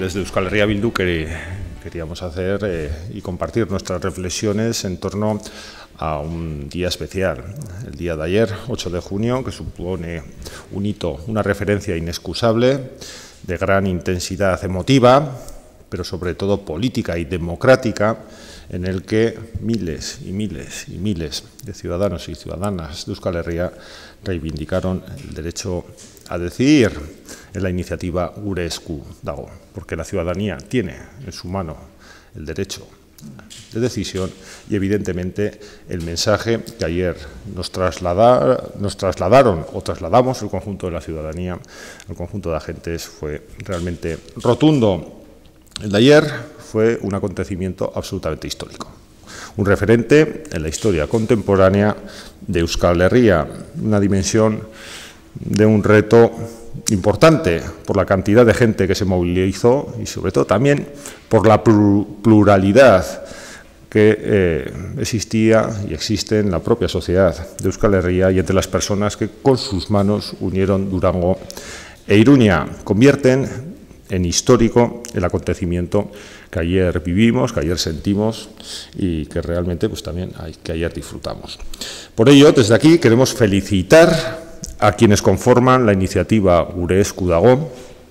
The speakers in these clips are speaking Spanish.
desde Euskal Herria Bildu queríamos hacer y compartir nuestras reflexiones en torno a un día especial, el día de ayer, 8 de junio, que supone un hito, una referencia inexcusable, de gran intensidad emotiva, pero sobre todo política y democrática, en el que miles y miles y miles de ciudadanos y ciudadanas de Euskal Herria reivindicaron el derecho a decidir en la iniciativa Gure Esku Dago, porque la ciudadanía tiene en su mano el derecho de decisión y, evidentemente, el mensaje que ayer nos trasladaron o trasladamos el conjunto de la ciudadanía, el conjunto de agentes, fue realmente rotundo. El de ayer fue un acontecimiento absolutamente histórico, un referente en la historia contemporánea de Euskal Herria, una dimensión de un reto importante por la cantidad de gente que se movilizó y, sobre todo, también por la pluralidad que existía y existe en la propia sociedad de Euskal Herria y entre las personas que con sus manos unieron Durango e Iruña. Convierten en histórico el acontecimiento que ayer vivimos, que ayer sentimos y que realmente pues también que ayer disfrutamos. Por ello, desde aquí queremos felicitar a quienes conforman la iniciativa Gure Esku Dago,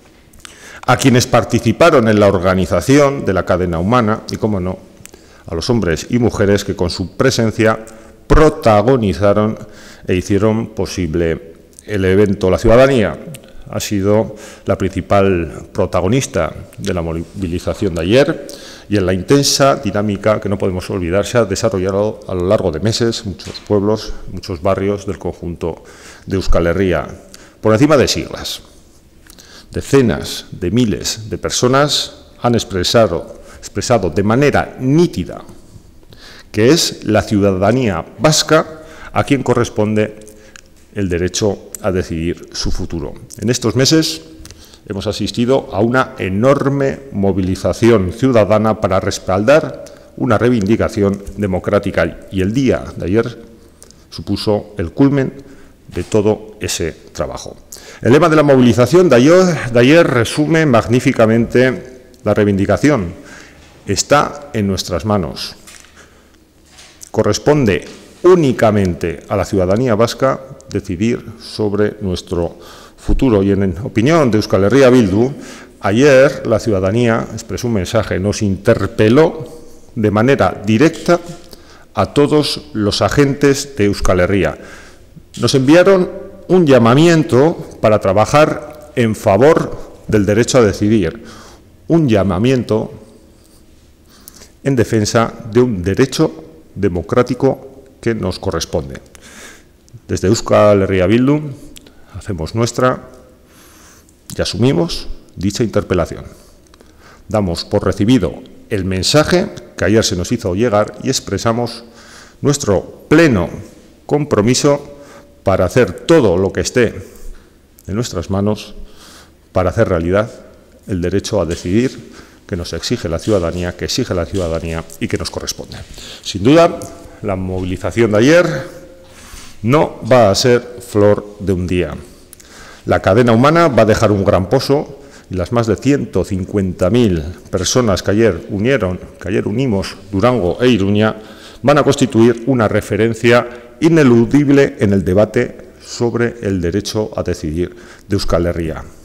a quienes participaron en la organización de la cadena humana y, cómo no, a los hombres y mujeres que con su presencia protagonizaron e hicieron posible el evento. La ciudadanía ha sido la principal protagonista de la movilización de ayer y en la intensa dinámica que no podemos olvidar se ha desarrollado a lo largo de meses muchos pueblos, muchos barrios del conjunto de Euskal Herria. Por encima de siglas, decenas de miles de personas han expresado de manera nítida que es la ciudadanía vasca a quien corresponde el derecho a decidir su futuro. En estos meses hemos asistido a una enorme movilización ciudadana para respaldar una reivindicación democrática y el día de ayer supuso el culmen de todo ese trabajo. El lema de la movilización de ayer resume magníficamente la reivindicación. Está en nuestras manos. Corresponde únicamente a la ciudadanía vasca decidir sobre nuestro futuro. Y en opinión de Euskal Herria Bildu, ayer la ciudadanía expresó un mensaje, nos interpeló de manera directa a todos los agentes de Euskal Herria. Nos enviaron un llamamiento para trabajar en favor del derecho a decidir, un llamamiento en defensa de un derecho democrático que nos corresponde. Desde Euskal Herria Bildu hacemos nuestra y asumimos dicha interpelación. Damos por recibido el mensaje que ayer se nos hizo llegar y expresamos nuestro pleno compromiso para hacer todo lo que esté en nuestras manos para hacer realidad el derecho a decidir que nos exige la ciudadanía, que exige la ciudadanía y que nos corresponde. Sin duda, la movilización de ayer no va a ser flor de un día. La cadena humana va a dejar un gran pozo y las más de 150.000 personas que ayer unimos Durango e Iruña van a constituir una referencia ineludible en el debate sobre el derecho a decidir de Euskal Herria.